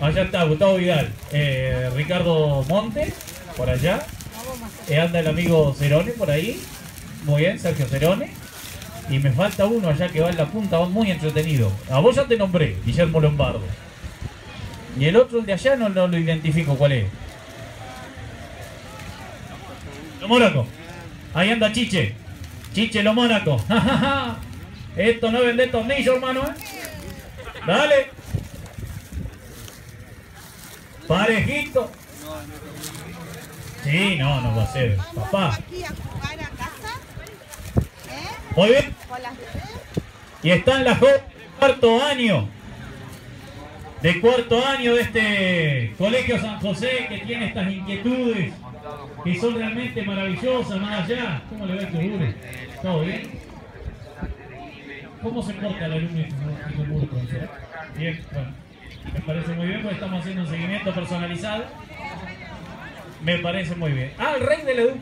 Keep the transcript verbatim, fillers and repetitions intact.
Allá está Gustavo Vidal, eh, Ricardo Monte, por allá. Eh, anda el amigo Cerone por ahí. Muy bien, Sergio Cerone. Y me falta uno allá que va en la punta, va muy entretenido. A vos ya te nombré, Guillermo Lombardo. Y el otro, el de allá, no, no lo identifico cuál es. Lo Mónaco. Ahí anda Chiche. Chiche Lo Mónaco. Esto no es vender tornillo, hermano, ¿eh? Dale. Parejito. Sí, no, no va a ser. Papá. Muy bien. Y están las jóvenes de cuarto año. De cuarto año de este Colegio San José, que tiene estas inquietudes que son realmente maravillosas, más allá. ¿Cómo le va a este? ¿Todo bien? ¿Cómo se porta el alumno? Bien, bueno, me parece muy bien porque estamos haciendo un seguimiento personalizado. Me parece muy bien. Ah, el rey de la educación.